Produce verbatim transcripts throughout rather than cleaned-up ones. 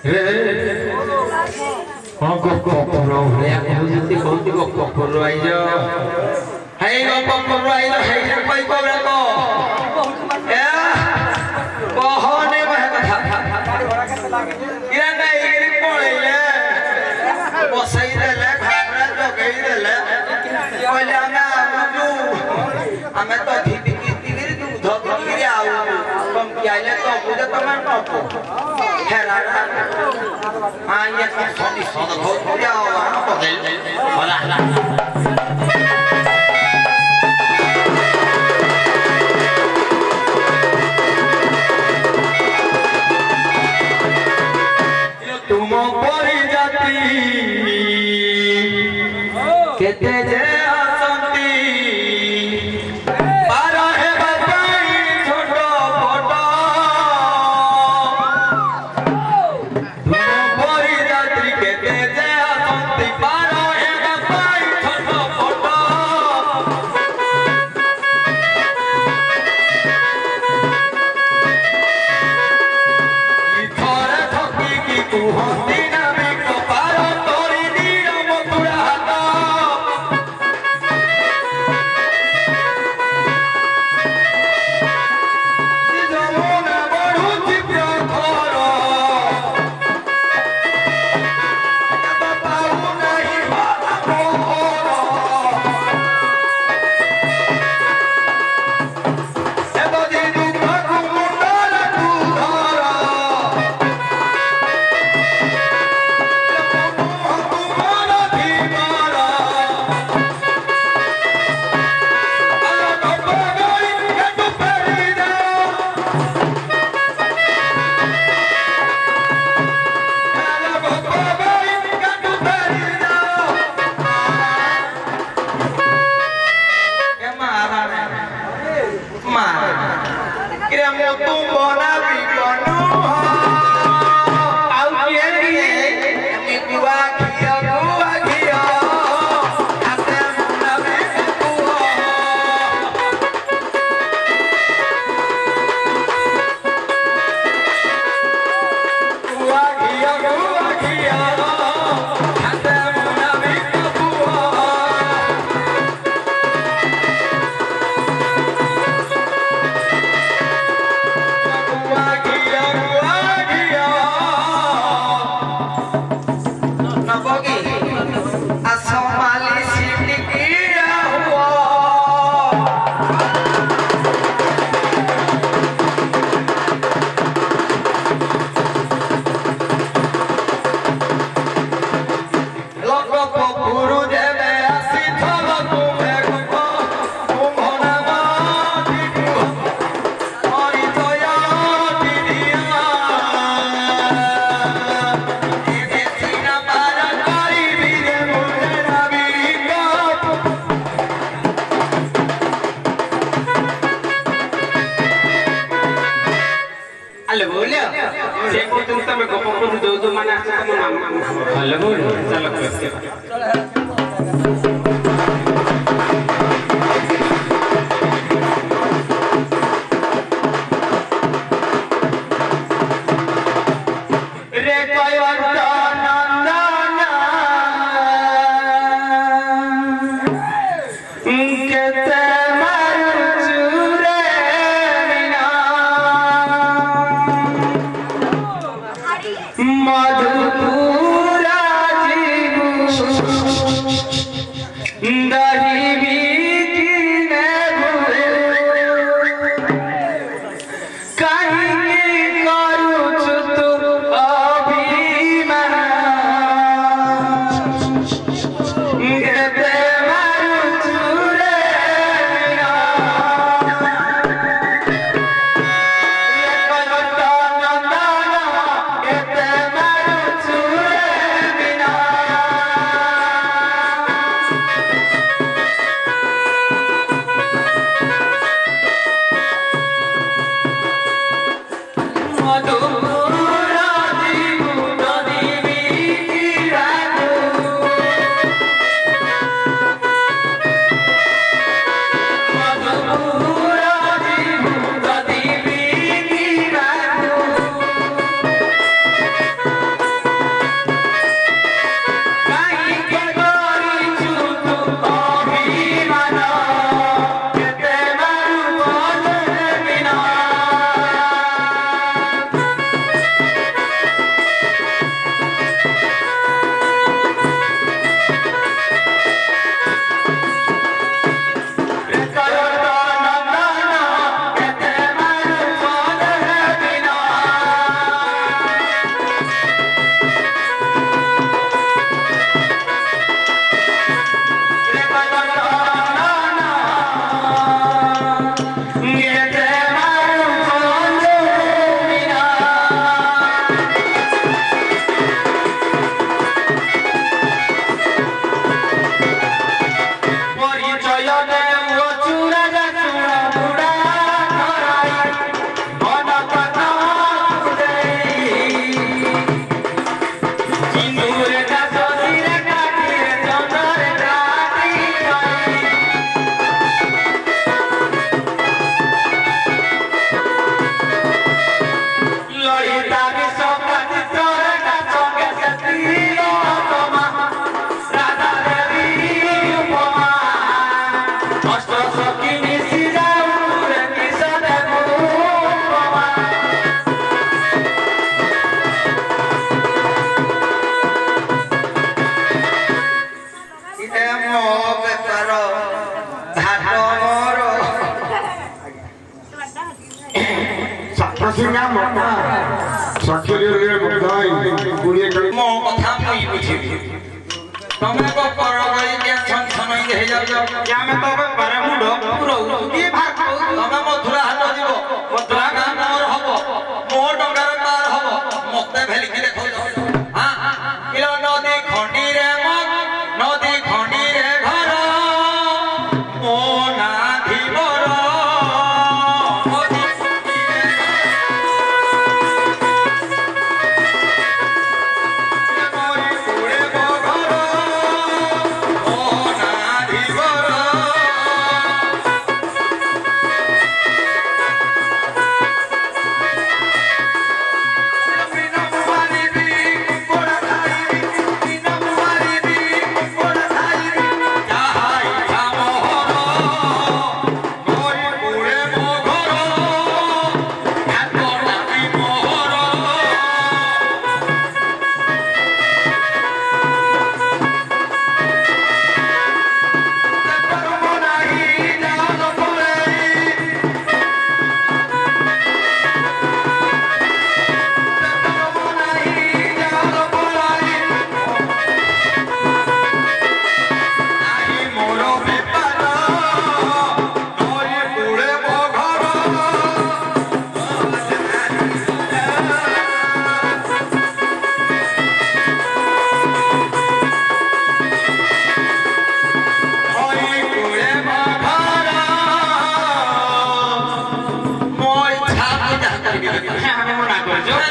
हाँ गप्परो या कहते कहते गप्परो आई जा हे गप्परो आई जा हे कोई कोबरा को ए कहने बह कथा इरा नहीं गिरी पळैले बसई देले घाबरा जगई देले कहले आमे आजू आमे तो धीति कीति गिरी दूध गिरी आउ कम कियाले तो बुझे तमे न हेरा हां ये सोनी सोना बहुत बढ़िया वाला बदल वाला तुम परी जाती केते जे आसंती पारा है बाई छोटो फोटो तुम परी जाती केते जे आसंती पारा है बाई छोटो फोटो थोड़े थकी की कुहती ना बिको पारो तोरी दिया मथुरा हाथ जमुना बड़ू चिप्र थोरो बाबू नहीं बाबा मोहरो ए तो दी दुख मुंडल तू धरो तुम्हारा दीवारा अल्लाह बाबा गई कटु पेरीदा अल्लाह बाबा गई कटु पेरीदा ए मारा रे मारा किरे मो तुम बना भी बनू आउ किए किए गुआ किया गुआ किया आते मुना में गुआ गुआ किया गुआ किया आते मुना में गुआ गुआ किया गुआ किया नबोगी असमाली सीटी किया हुआ लोगों को गुरु देवे आसी थलो तुम्हें गुको तुम्हारा माटी गुको और इतोया दिया ये सीना मारा कारी बीरे मुझे ना बीका अल्ले बोलिया से को तुम तमे गप्प को दो दो माने आछे तुम नाम अल्ले बोल चलो के रे कयवंत नंदना केते मारुचु रे मीना मधुपुरा जीवु दही बिकिने भूले कहीं करुचु तू अभिमान केते मारुचु रे मीना कयवंत नंदना केते मारुचु रे मीना रे बुझाई गुड़िया कर मो कथा मुई बुझिबी तमे को परगई के छन छनई हे जाउ क्या मैं तो बारे मुंडो पुरो की भाग तमे मथुरा हाट जीवो मथुरा गाम मोर हबो मो डंगार तार हबो मते भेली कि देखौ हां इलो नदी खंडी रे मग नदी खंडी रे घर मो ना धीबर नदी खंडी रे मोरी पुरे बो घर मो ना धीबर हमें मना कर जो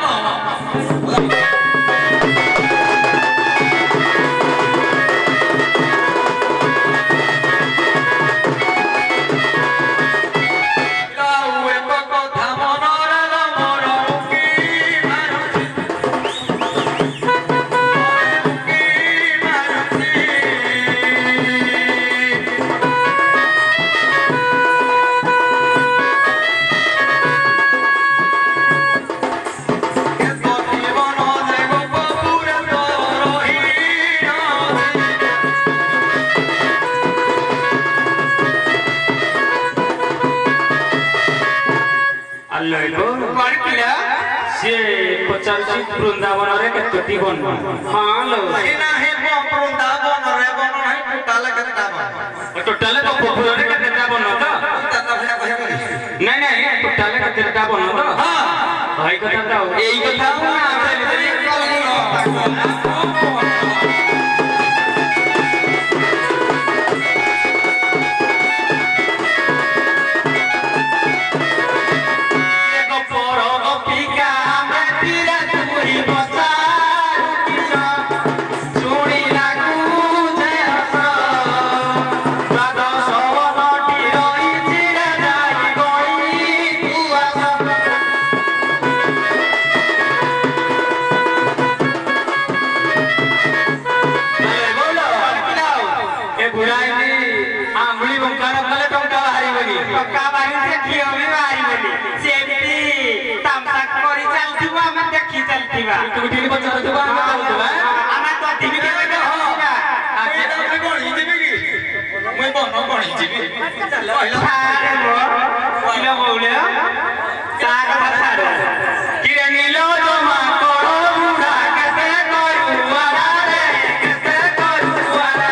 से पचासी वृंदावन रे केतोटी बन हां लो ना है वो वृंदावन रे बन है टोटल केता बन टोटल तो पोखर रे केतटा बन तो नहीं नहीं टोटल केतटा बन तो हां भाई कथा तो एई कथा तू ठीक बच्चा तो बात बोलतो है आना तो टीवी के में हो आज तो कोणी जीबी की मैं बनो कोणी जीबी चल अरे वो इला बोले सा कथा छाड़ किरे नीलो जमा करो बुढ़ा कैसे करू वाला रे कैसे करू वाला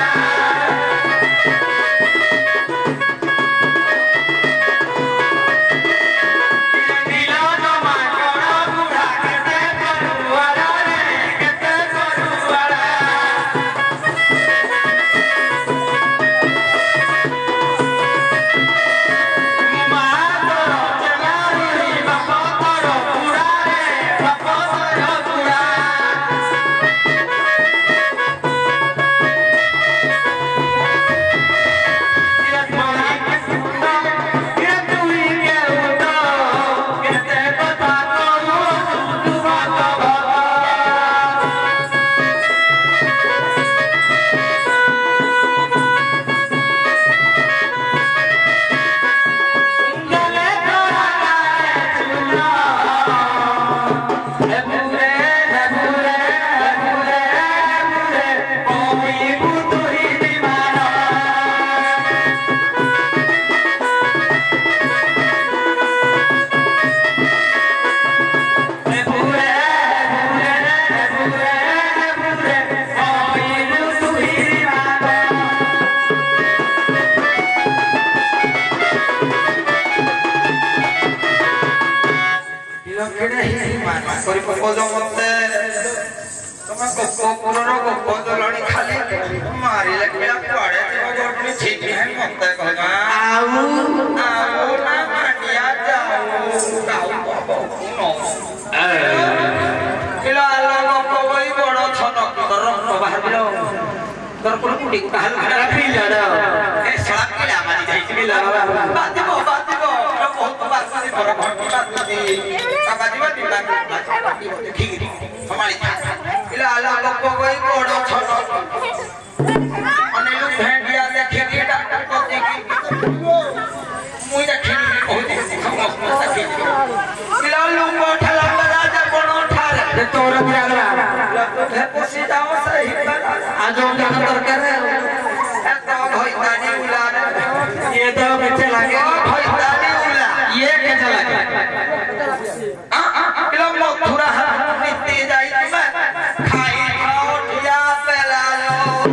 नीलो जमा करो बुढ़ा कैसे नहीं माना करी पको मते तुम गोपुरर गोप दलणी खाली मारी लगिला पड़े गोटनी ठीक है मते कहना आऊ आऊ ना मानिया जाऊ गाऊ नो किला लोग कोई बड़ छन कर बाहर बिलो कर को कुडी कहल हरा पिलाडा ए सळा किला मारी जाई पिला बातिबो बातिबो बहुत बात से बड़ घंटी बात दी बाबाजी बाती बात ठीक हमारी किला लोग कोई बड़ छन अने लोग भेंडिया देखे के डॉक्टर को देखी मुई देखी बहुत समझ सके किला लोग उठला राजा कोन उठारे तोरा बिराला है पोसी जाओ सही आज जाना दरकार है तो भइतानी उला ये तो बेचे लागे भइतानी उला ये कैसे लागे आ आ किलो मथुरा नीति जाई तुम खाई खाओ ठिया पेला लो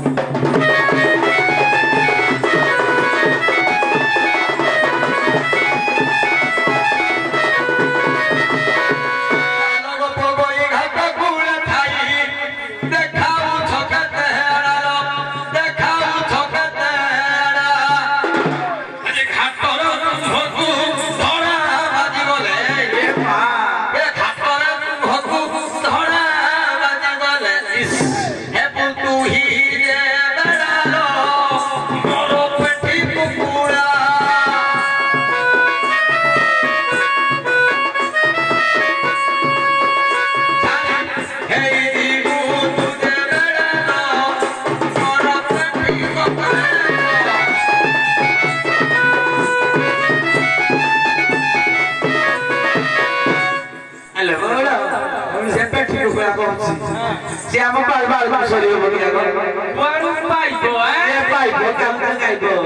Se ama pal pal pal sorry bagi aku. Baru pai bo eh. Pai bo kam kam kai bo.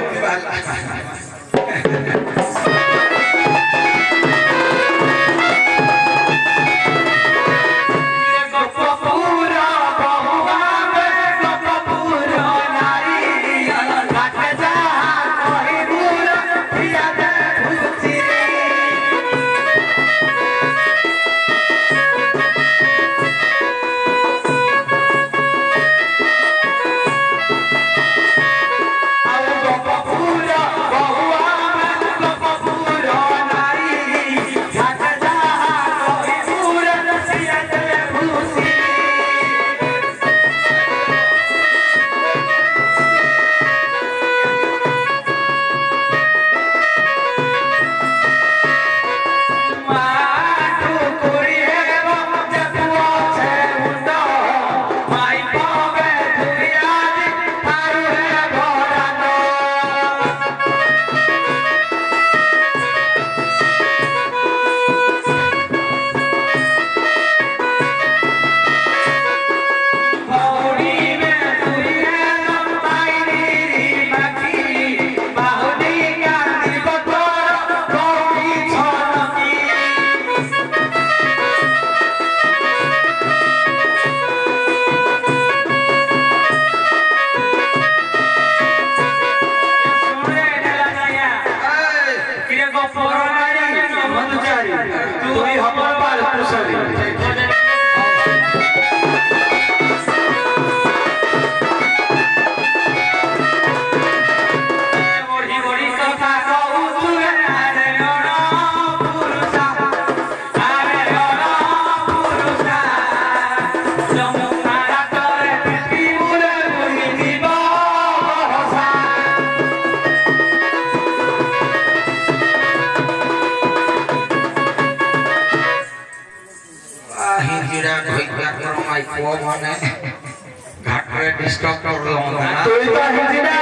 घाटे डिस्टर्ब कर लूंगा तो ये तो हिंदी ना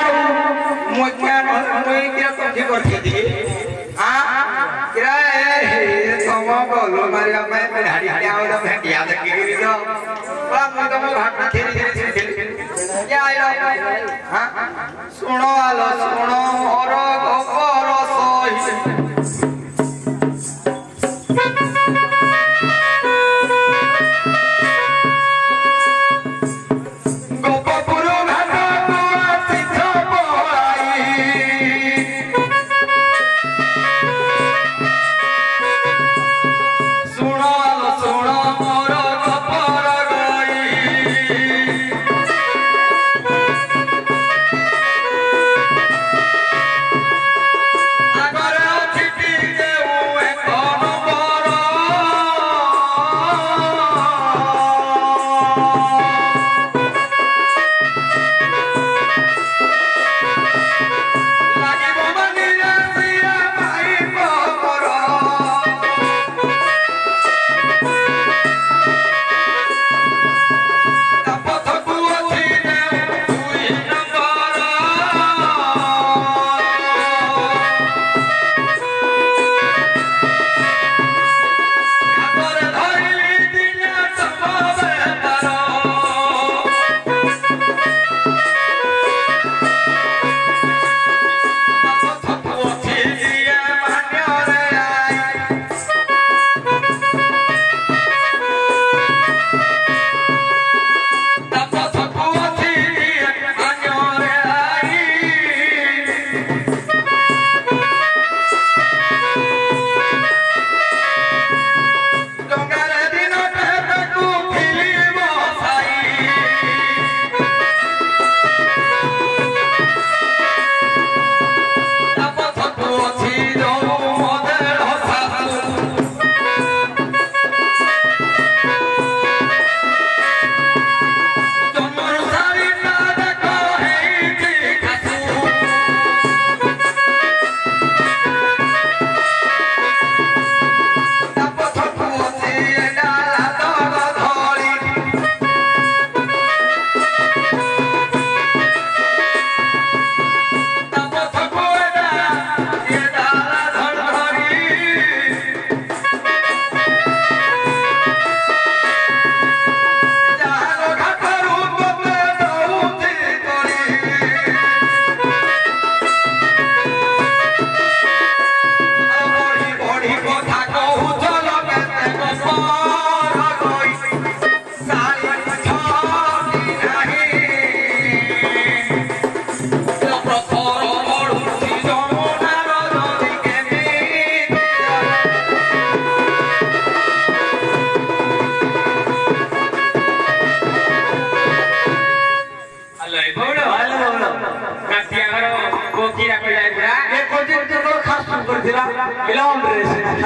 मुझे मुझे क्या कभी करती थी आ क्या है तुम बोलो मारिया मैं मैं हरी हरी आओ तो मैं याद गिरी दो अब मैं तो घाट खेली खेली खेली क्या आया हां सुनो आलो सुनो और और सोई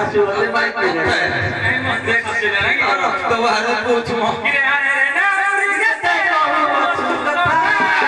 खुशी होते भाई के नहीं मत खुशी ना कि और तो बाहर पूछ मो अरे अरे ना उनके ते कहू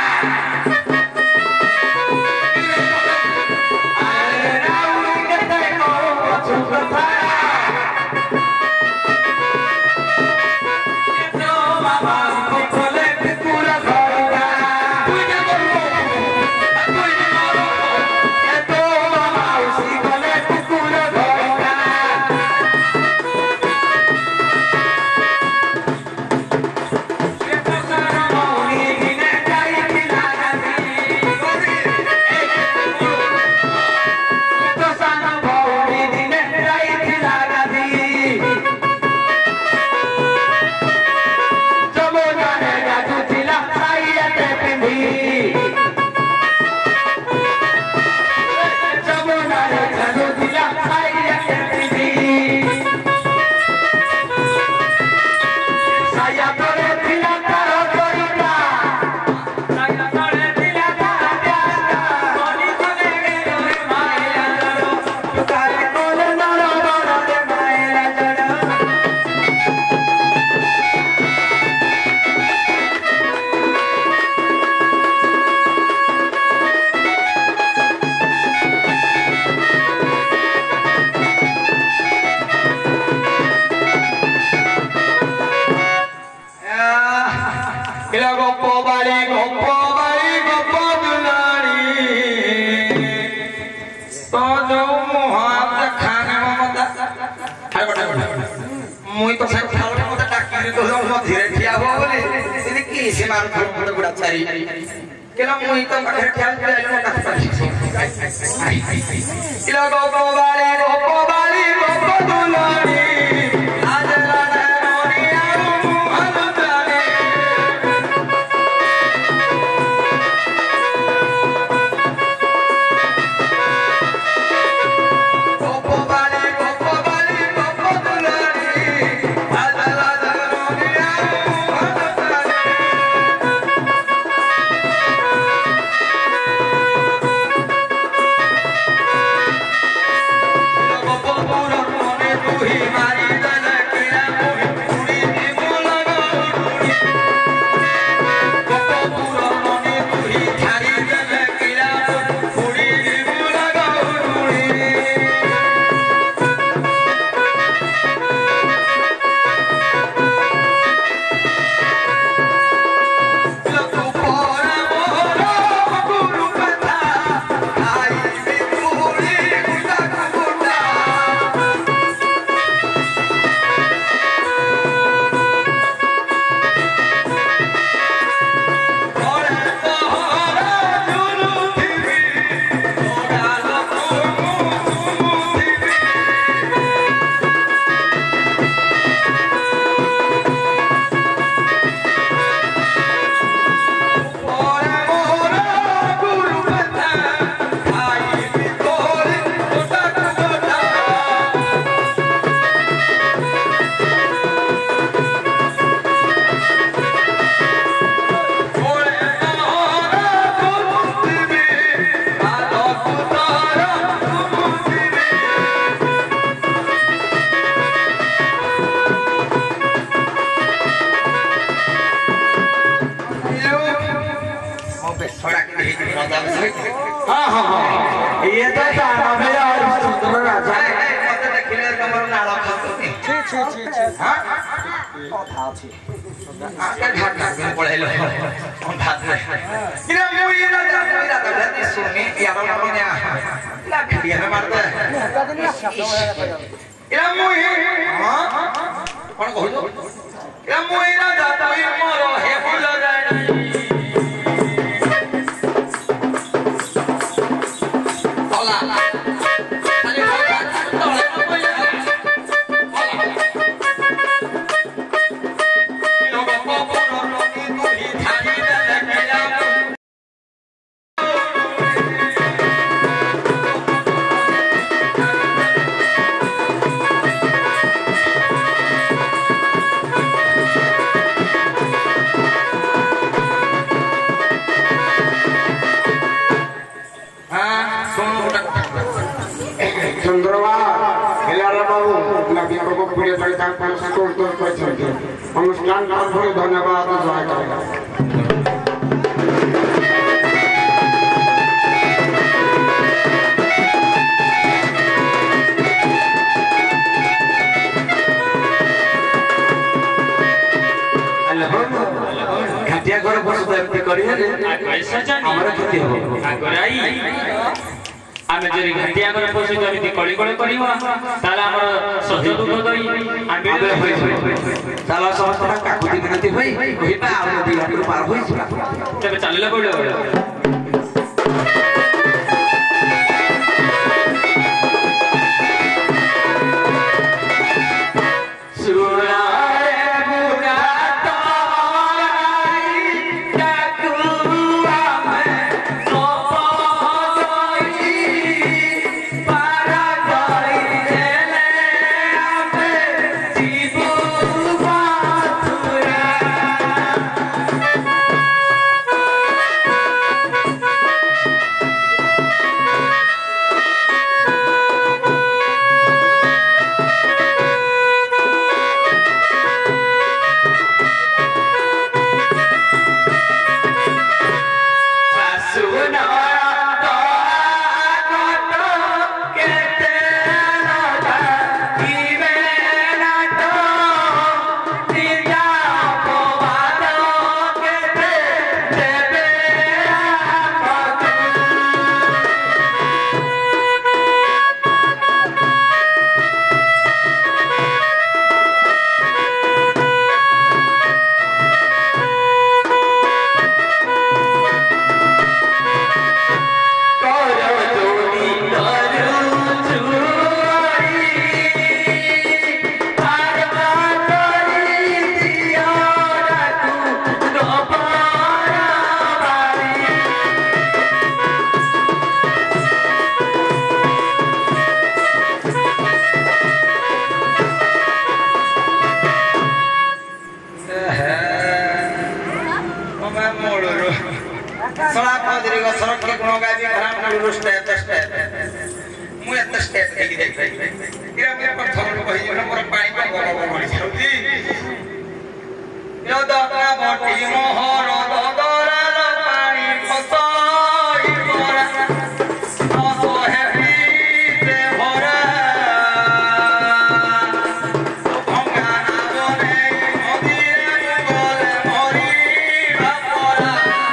मुई तो सब ठावले मत टाकी तो हम धीरे ठिया हो बोले इने की से मार खड़ खड़ गुड़ा चारी केला मुई तो पाखे ख्याल ले लो कथ पाछी इला गो गो बाली गो गो बाली गो गो दुलारी आज लाना मोरिया मुहल जाने गो गो बाली गो गो बाली गो गो दुलारी आज लाना मोरिया मुहल जाने हाँ हाँ हाँ ये तो सारा मेरा और सुंदर राजा है मतलब देखिए कमर नाला खाते हैं ठीक ठीक ठीक ठीक हाँ था ठीक आगे घाट घाट में पढ़े लो हम भाग में इधर मुझे ना जा मेरा तो रहती सुनी यार हम ने ना खड़िया में मारता है इधर मुझे हाँ कौन कहो इधर मुझे ना जा तो ये मरो है फूल जाए कहते अनुष्ठान कर धन्यवाद जय करेगा घाटिया घर बस एमती करिया रे ऐसा जानी हमरा खेती हो आगराई आमे जरी घाटिया घर बस एमती कळी कळी करिवा ताला हमर सत्य दुख दई आमे होई ताला सहस्त्र काकुती मिनती होई होइबा आ दिया पार होई तबे चलले पड़ो सड़ा पदरी को सड़क के गुण गावी घराम को स्टेप स्टेप मु एत स्टेप देख देख इरा मेरे पत्थर को कहि जो मोर पानी को गगो गड़ी छौती यो दका बटी मोहर ददरा पानी फसाई मोरा असो हेवी से भरा भंगा ना बने नदी गले मरी बापरा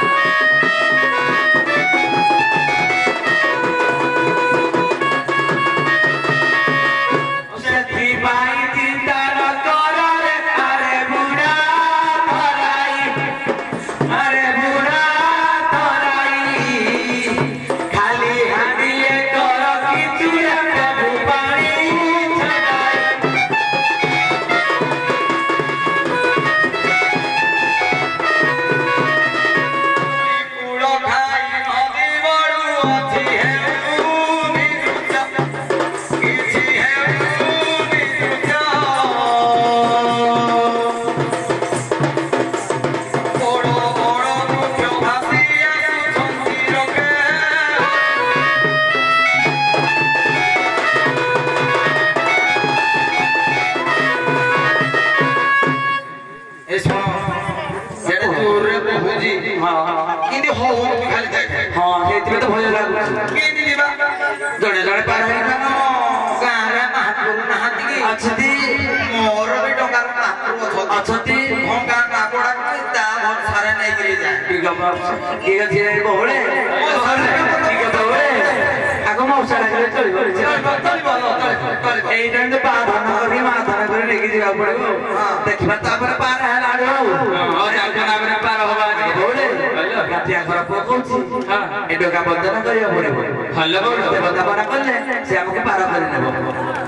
जड़े जड़े पार है ना गाँव रे महापुर नहाती अच्छी मोर भी डोंगर महापुर अच्छी भंगा ना पड़ा ता बहुत सारे नहीं गिरी जाए ठीक है बाप ठीक है जी बोले ठीक है बोले आगो मौसा लगे चली बोले चली बोलो ए टाइम तो पार होना कभी माथा ना करे लेके जाओ पड़ेगा देखिए ता पर पार है ना जो और जाके ना बना पार होगा बोले गाटिया घर पकोची हां ए डोका बंधन करियो बोले हल्ला बोल देवता पार करले से हमके पार कर नेबो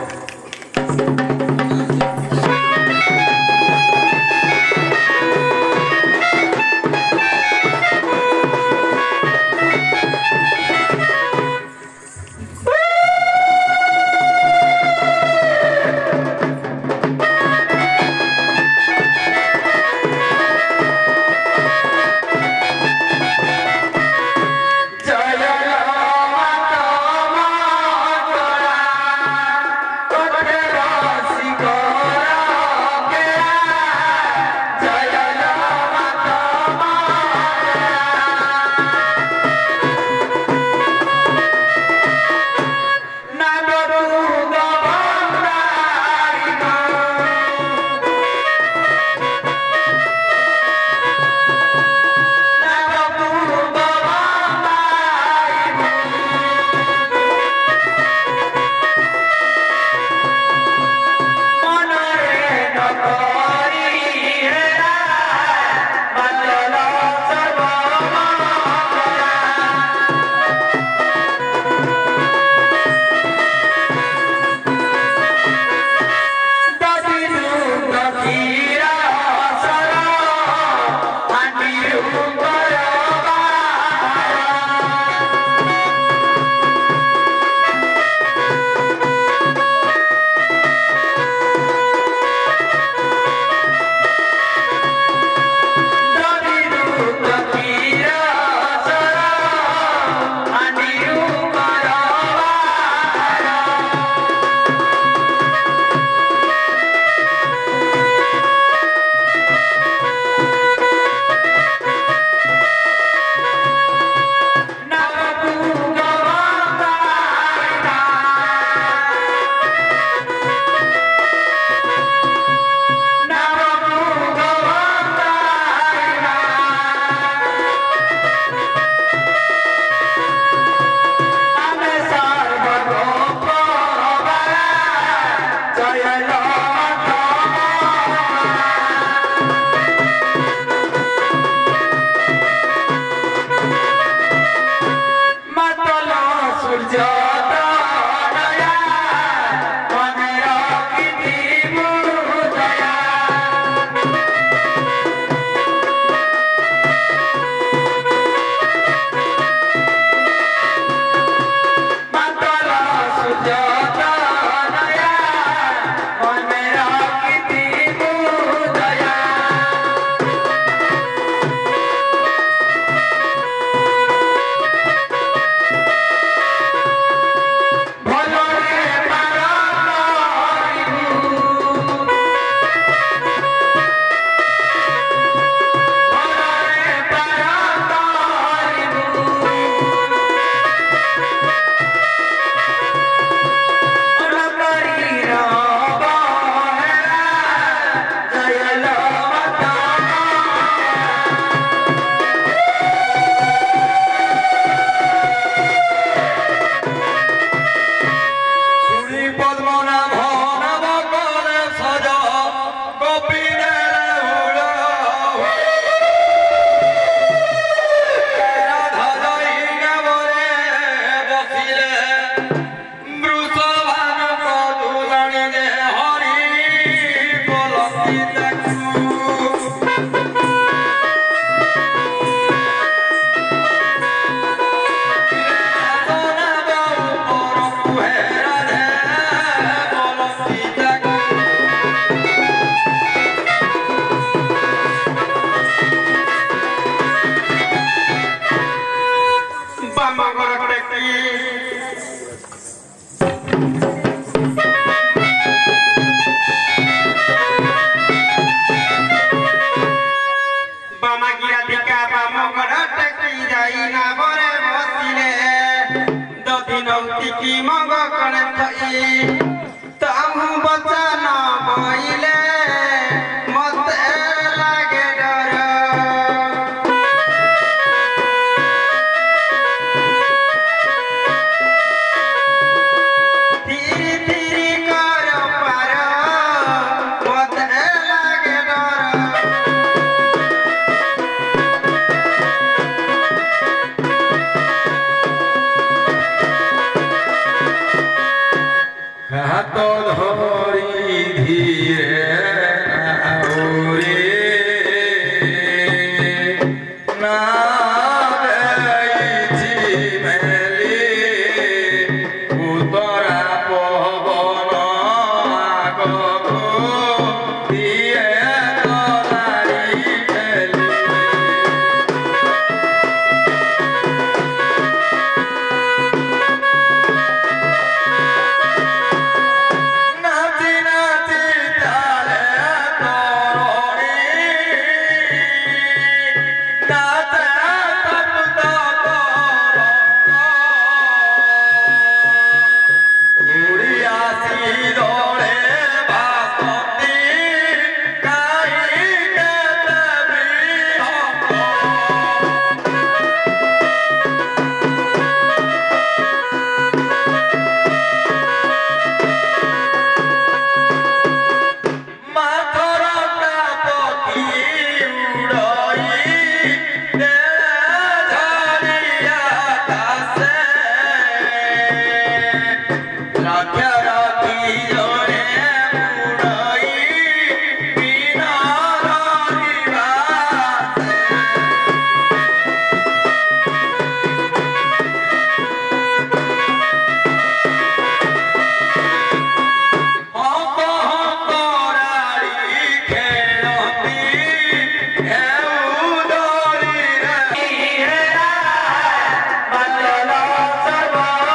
बने भई ताहू बचन बोइले मत लागे डर धीरे धीरे कर पार मत लागे डर हाथ धरी धीरे आउरे ना देइछि मेली उतरा पवन आगको दिए तोलारी खेली नाची नाची ताले तोरणी नाचे तप्त उड़ी आसी दौड़े बासंती काई केते बिरह माथर टापकी उड़ई दे झरिया आकाशे राख्या राखी जणे उड़ई बिना रहिबासे हंस हंस राड़ी खेलती हेउ डोरी रे हेरा बदल सब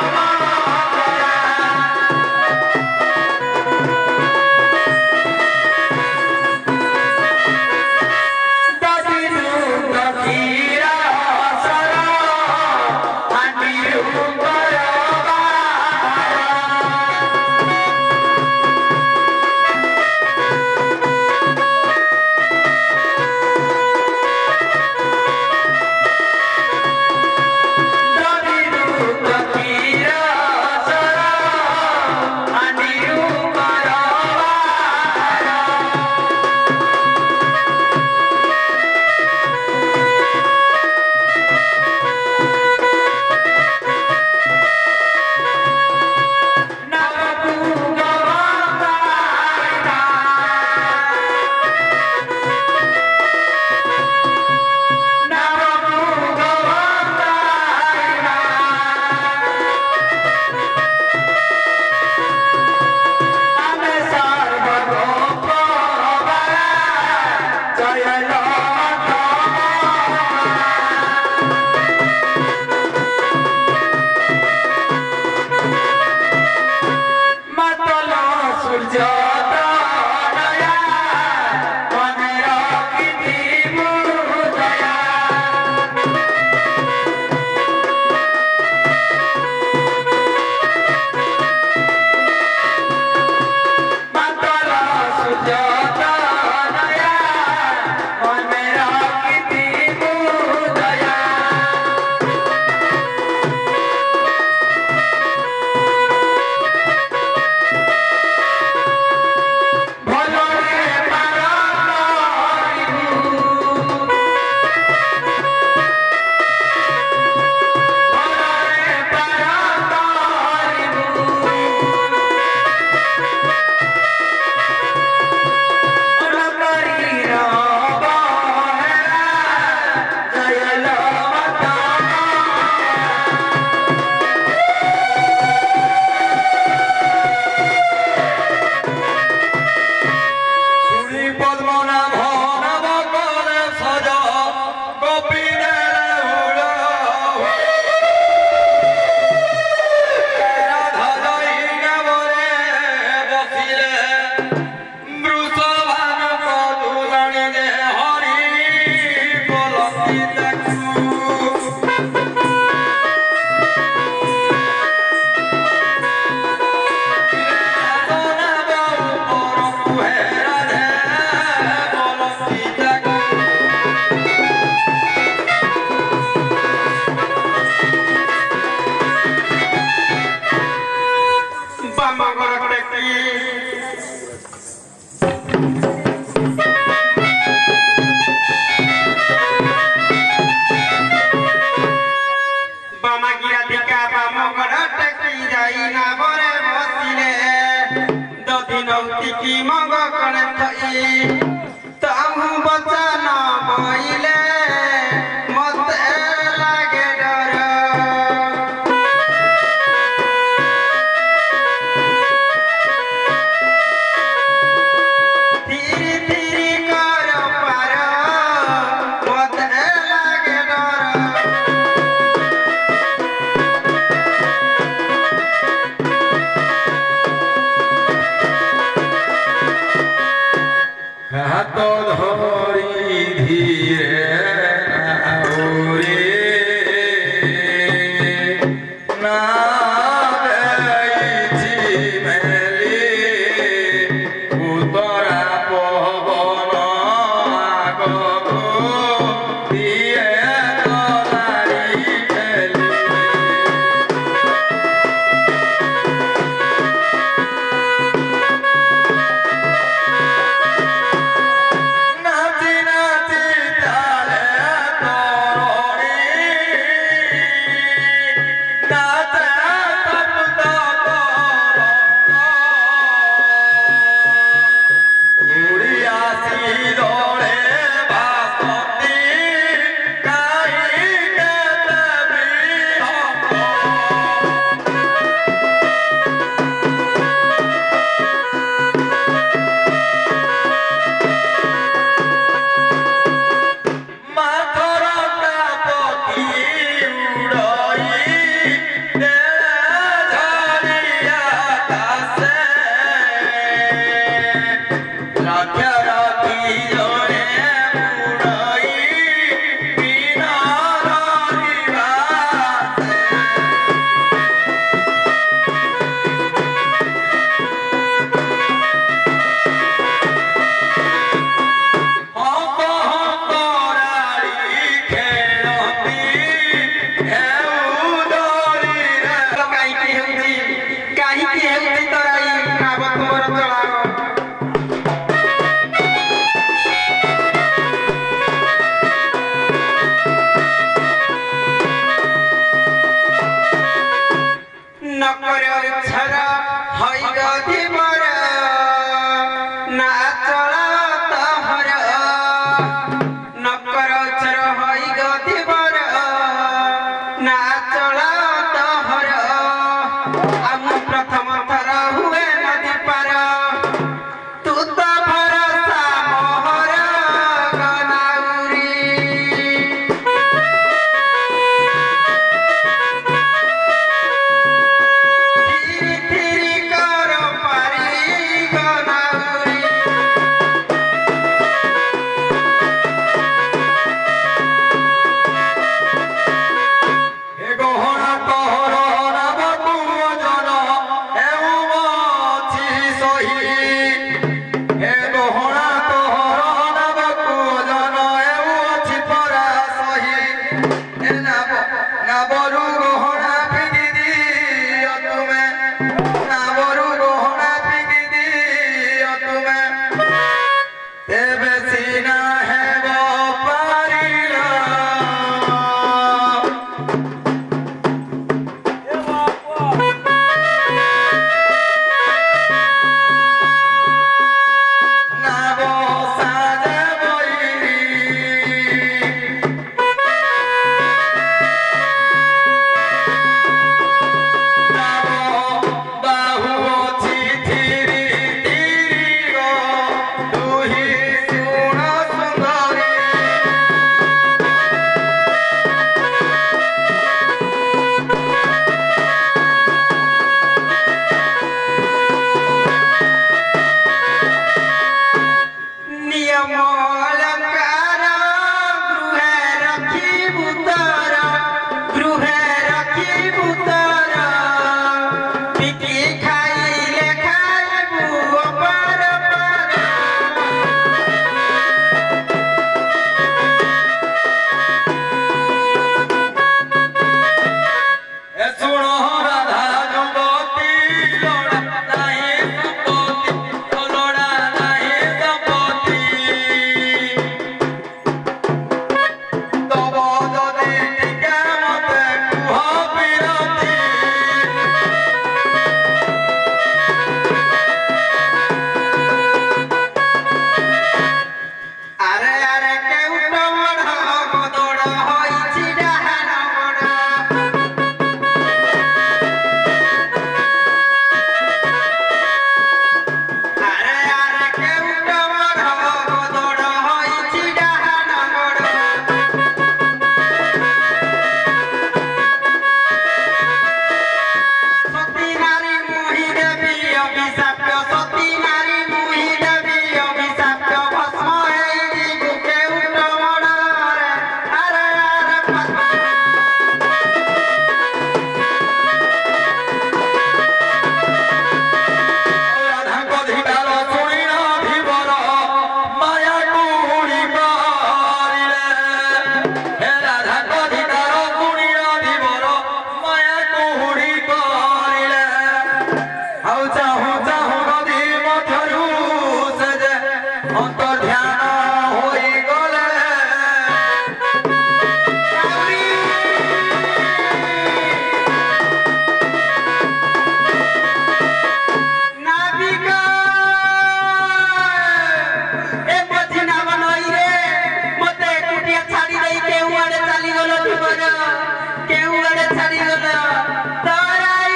दादी रूप कीरा सरा हांडी रूप रवा दादी रूप कीरा सरा हांडी रूप रवा मतला सूर्य दया मने रखिति मुदया मतला सूर्य दया मने रखिति मुदया भलरे पारतरिबु भलरे पारतरिबु अनकरीर बहेरा जयल सुनी पद्मनाभ नव करे सज गोपी राधा जई नवरे बसिले मृषभान पदुलाणी दे हरि बोलती ताकू धरी धीरे आउरे ना होई गले नाविका ए मझिना बनई रे मते कुटिया छाड़ी देई केहू आड़े चली गलो ठिकर केहू आड़े छाड़ी गलो तराई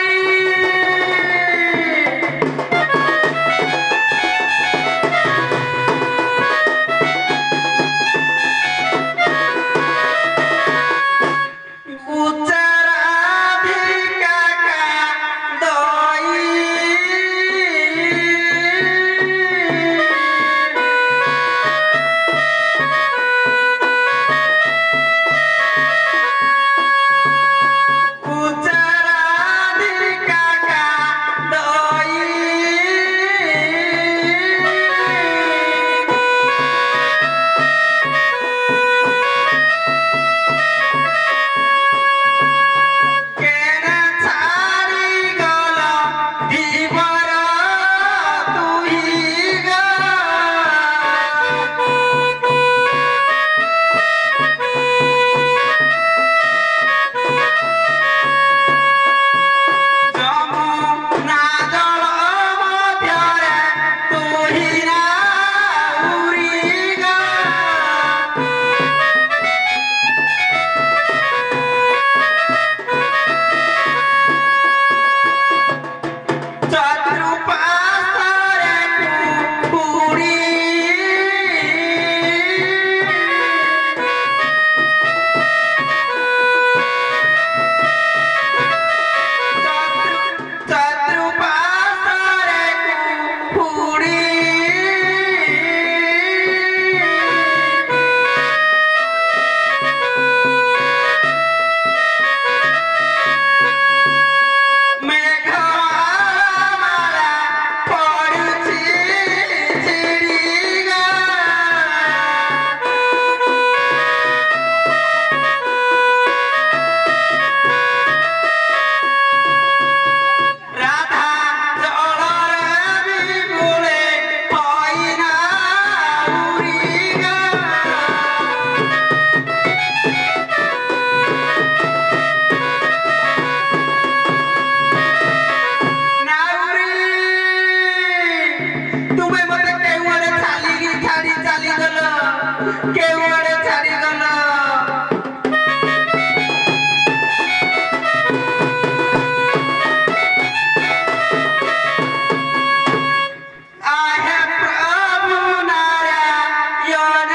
उच्चराधिका का दई उच्चराधिका का दई केना छाड़ी गला दीवार तुही गा जमुना जल मध्यरे तुही ना उरी गा चतुर्पाशरे पूरी चतुर्पाशरे पूरी मेघमाला पड़ुछि चिड़िगा राधा जलरे बिगुले हईना उड़िगा नाउरी तुमे मते केहू आड़े छाली छाड़ी चाली गलो केहू आड़े छाड़ी गलो आहे प्रभु नारायण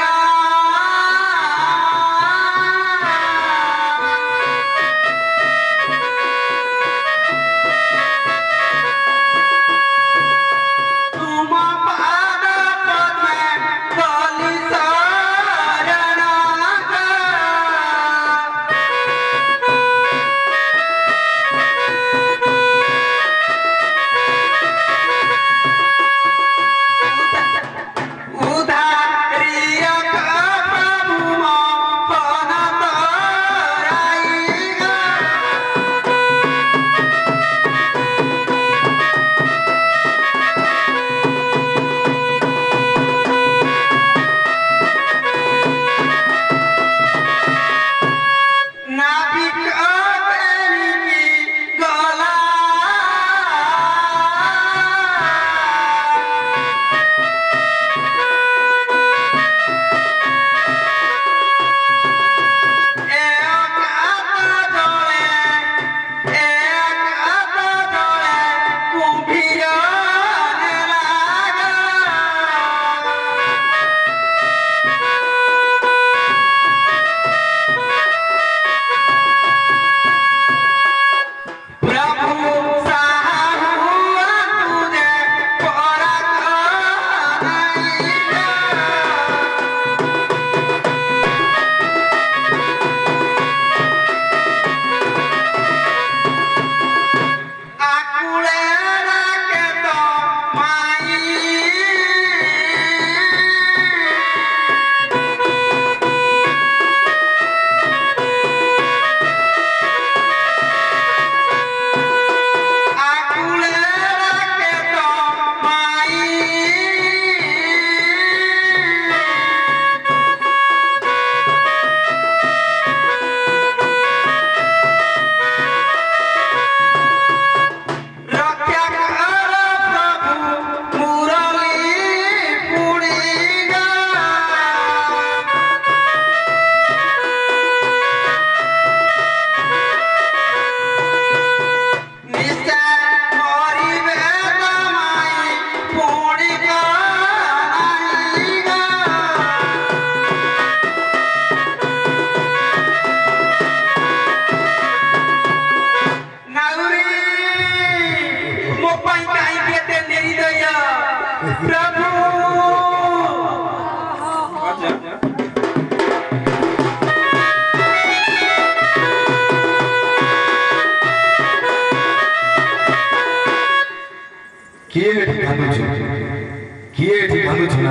तुम पाद पद्मे गली सारा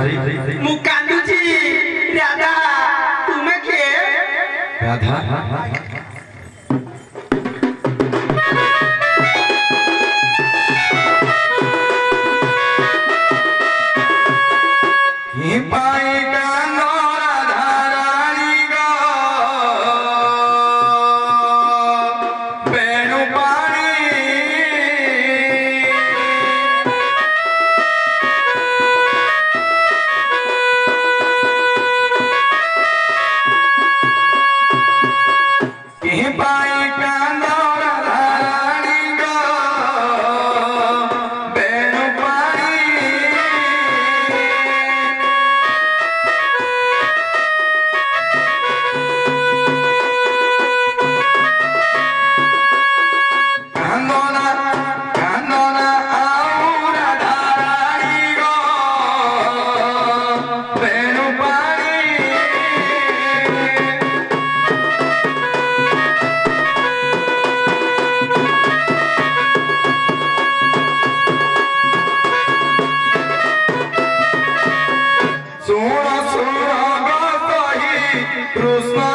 मु कांदुची राधा तुम्हें के राधा ही पाए कानो राधा रानी गो बेणु पानी ही पाए कानो राधा रानी गो बेणु पानी कांदोना कांदोना आऊ राधा रानी गो बेणु पानी सुनो सुनो गो कही कृष्ण